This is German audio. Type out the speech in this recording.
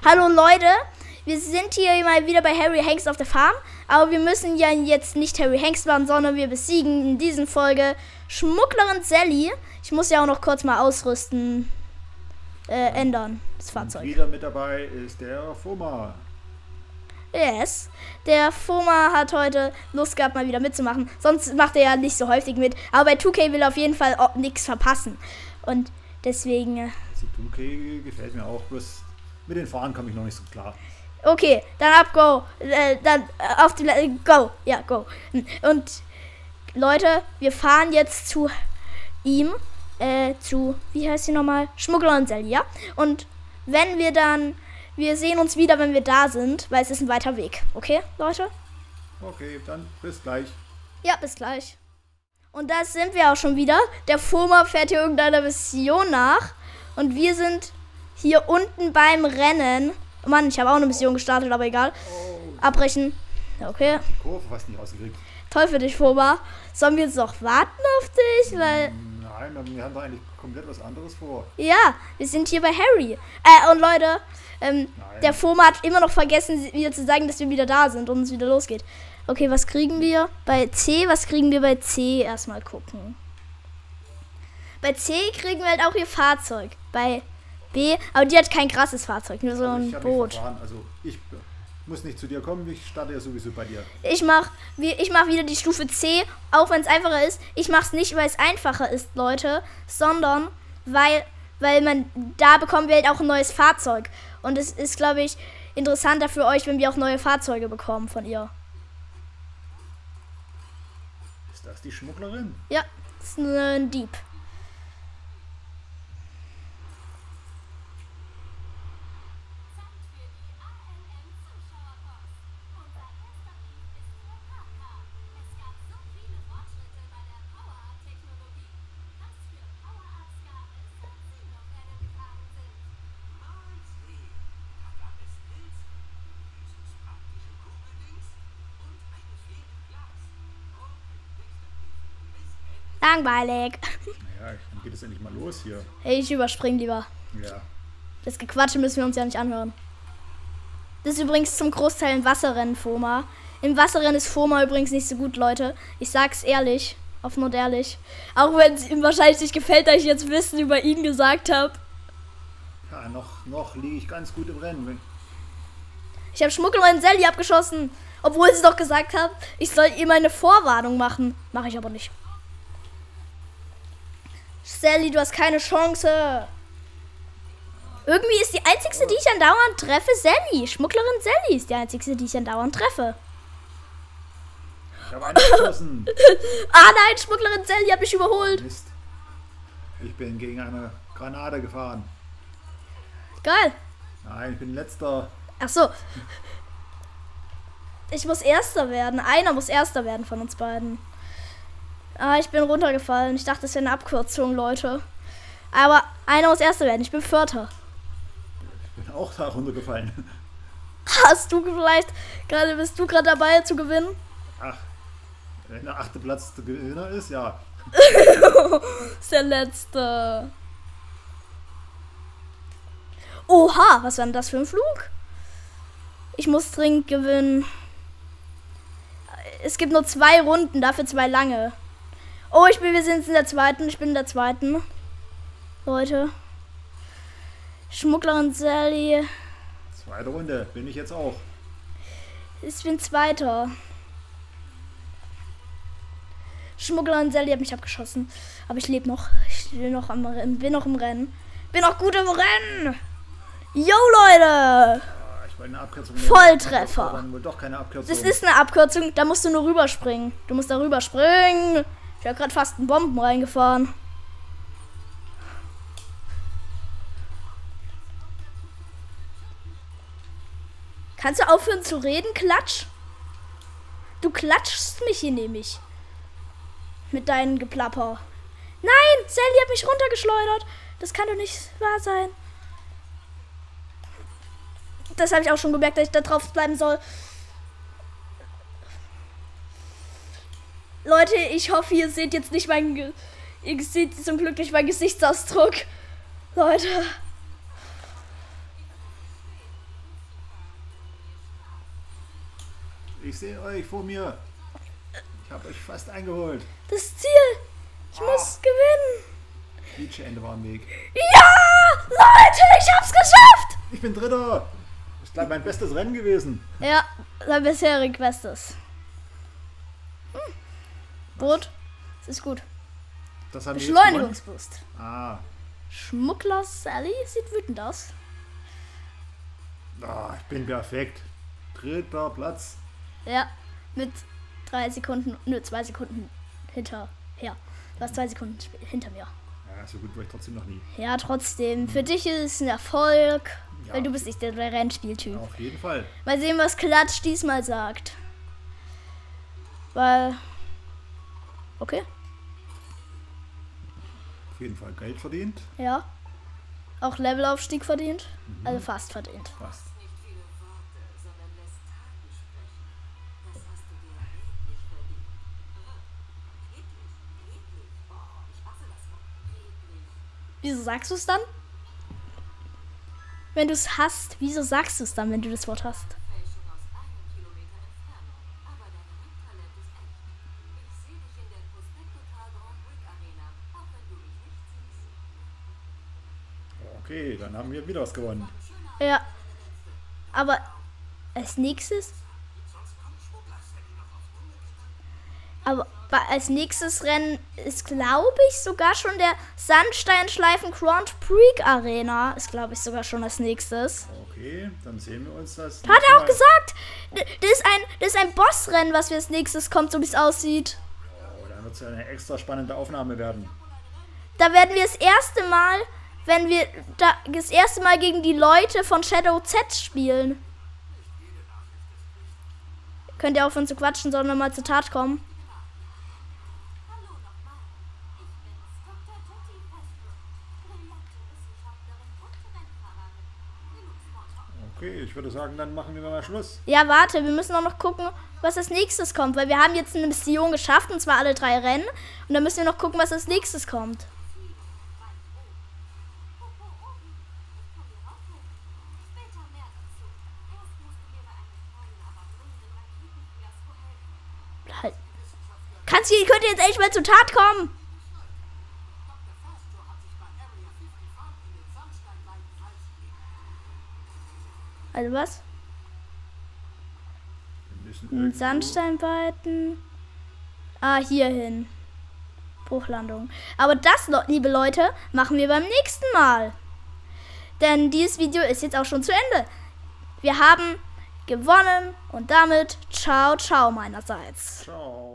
Hallo Leute, wir sind hier mal wieder bei Harry Hengst auf der Farm. Aber wir müssen ja jetzt nicht Harry Hengst machen, sondern wir besiegen in dieser Folge Schmugglerin Sally. Ich muss ja auch noch kurz mal ausrüsten, ändern, das Fahrzeug. Und wieder mit dabei ist der Foma. Yes, der Foma hat heute Lust gehabt, mal wieder mitzumachen. Sonst macht er ja nicht so häufig mit. Aber bei 2K will er auf jeden Fall nichts verpassen. Und deswegen... Also 2K gefällt mir auch, bloß mit den Fahren komme ich noch nicht so klar. Okay, dann ab, go. Dann auf die... Go. Ja, go. Und Leute, wir fahren jetzt zu ihm. Wie heißt sie nochmal? Schmugglerin Sally, ja? Und wenn wir dann... Wir sehen uns wieder, wenn wir da sind, weil es ist ein weiter Weg. Okay, Leute? Okay, dann bis gleich. Ja, bis gleich. Und da sind wir auch schon wieder. Der Foma fährt hier irgendeiner Mission nach. Und wir sind hier unten beim Rennen. Oh Mann, ich habe auch eine Mission gestartet, aber egal. Abbrechen. Okay. Die Kurve fast nicht ausgekriegt. Toll für dich, Foma. Sollen wir jetzt noch warten auf dich? Weil... Nein, wir haben doch eigentlich komplett was anderes vor. Ja, wir sind hier bei Harry. Und Leute, der Foma hat immer noch vergessen, wieder zu sagen, dass wir wieder da sind und es wieder losgeht. Okay, was kriegen wir bei C? Was kriegen wir bei C? Erstmal gucken. Bei C kriegen wir halt auch ihr Fahrzeug. Bei B, aber die hat kein krasses Fahrzeug, nur so ein Boot. Also ich muss nicht zu dir kommen, ich starte ja sowieso bei dir. Ich mach wieder die Stufe C, auch wenn es einfacher ist. Ich mach's nicht, weil es einfacher ist, Leute, sondern weil da bekommen wir halt auch ein neues Fahrzeug. Und es ist, glaube ich, interessanter für euch, wenn wir auch neue Fahrzeuge bekommen von ihr. Ist das die Schmugglerin? Ja, das ist ein Dieb. Langweilig. Naja, dann geht es endlich mal los hier. Hey, ich überspring lieber. Ja. Das Gequatsche müssen wir uns ja nicht anhören. Das ist übrigens zum Großteil ein Wasserrennen, Foma. Im Wasserrennen ist Foma übrigens nicht so gut, Leute. Ich sag's ehrlich, offen und ehrlich. Auch wenn es ihm wahrscheinlich nicht gefällt, dass ich jetzt Wissen über ihn gesagt habe. Ja, noch liege ich ganz gut im Rennen. Ich habe Schmugglerin Sally abgeschossen. Obwohl sie doch gesagt hat, ich soll ihr meine Vorwarnung machen. Mache ich aber nicht. Sally, du hast keine Chance. Irgendwie ist die einzigste, die ich andauernd treffe, Sally. Schmugglerin Sally ist die einzigste, die ich andauernd treffe. Ich habe einen geschossen. Ah nein, Schmugglerin Sally hat mich überholt. Mist. Ich bin gegen eine Granate gefahren. Geil. Nein, ich bin letzter. Ach so. Ich muss Erster werden. Einer muss Erster werden von uns beiden. Ah, ich bin runtergefallen. Ich dachte, das wäre eine Abkürzung, Leute. Aber einer muss Erster werden. Ich bin Vierter. Ich bin auch da runtergefallen. Bist du gerade dabei zu gewinnen? Ach, wenn der 8. Platz der Gewinner ist, ja. Ist der letzte. Oha, was war denn das für ein Flug? Ich muss dringend gewinnen. Es gibt nur 2 Runden, dafür 2 lange. Oh, wir sind in der zweiten. Ich bin in der zweiten. Leute. Schmugglerin Sally. Zweite Runde, bin ich jetzt auch. Ich bin Zweiter. Schmugglerin Sally hat mich abgeschossen. Aber ich lebe noch. Ich bin noch im Rennen. Bin noch gut im Rennen. Yo, Leute. Ich wollte eine Abkürzung. Volltreffer. Dann wohl doch keine Abkürzung. Das ist eine Abkürzung. Da musst du nur rüberspringen. Du musst da rüberspringen. Ich habe gerade fast einen Bomben reingefahren. Kannst du aufhören zu reden, Klatsch? Du klatschst mich hier nämlich. Mit deinem Geplapper. Nein, Sally hat mich runtergeschleudert. Das kann doch nicht wahr sein. Das habe ich auch schon gemerkt, dass ich da drauf bleiben soll. Leute, ich hoffe, ihr seht jetzt nicht ihr seht zum Glück nicht meinen Gesichtsausdruck. Leute. Ich sehe euch vor mir. Ich habe euch fast eingeholt. Das Ziel. Ich muss gewinnen. Ende war am Weg. Ja! Leute, ich hab's geschafft! Ich bin Dritter. Das ist gleich mein bestes Rennen gewesen. Ja, sein bisherig Bestes. Gut. Das ist gut. Das haben wir jetzt gewonnen. Beschleunigungsboost. Schmuggler Sally sieht wütend aus. Ich bin perfekt. 3. Platz. Ja, mit 2 Sekunden hinterher. Du hast 2 Sekunden hinter mir. Ja, so gut war ich trotzdem noch nie. Ja, trotzdem. Für dich ist es ein Erfolg, weil du bist nicht der Rennspieltyp. Auf jeden Fall. Mal sehen, was Klatsch diesmal sagt. Weil... Okay. Auf jeden Fall Geld verdient. Ja. Auch Levelaufstieg verdient. Also fast verdient. Fast. Wieso sagst du es dann? Wenn du es hast, wieso sagst du es dann, wenn du das Wort hast? Okay, dann haben wir wieder was gewonnen. Ja. Aber als nächstes... Aber als nächstes Rennen ist, glaube ich, sogar schon der Sandsteinschleifen Grand Prix Arena. Ist, glaube ich, sogar schon als nächstes. Okay, dann sehen wir uns das. Hat er auch gesagt. Das ist ein Bossrennen, was wir als nächstes kommt, so wie es aussieht. Oh, dann wird es ja eine extra spannende Aufnahme werden. Da werden wir das erste Mal, gegen die Leute von Shadow Z spielen. Könnt ihr aufhören zu quatschen, sondern mal zur Tat kommen. Okay, ich würde sagen, dann machen wir mal Schluss. Ja, warte, wir müssen auch noch gucken, was als nächstes kommt, weil wir haben jetzt eine Mission geschafft, und zwar alle 3 Rennen. Und dann müssen wir noch gucken, was als nächstes kommt. Halt. Könnt ihr jetzt echt mal zur Tat kommen? Also was? Ein Sandsteinbeiten. Hier hin. Bruchlandung. Aber das, liebe Leute, machen wir beim nächsten Mal. Denn dieses Video ist jetzt auch schon zu Ende. Wir haben gewonnen und damit ciao, ciao meinerseits. Ciao.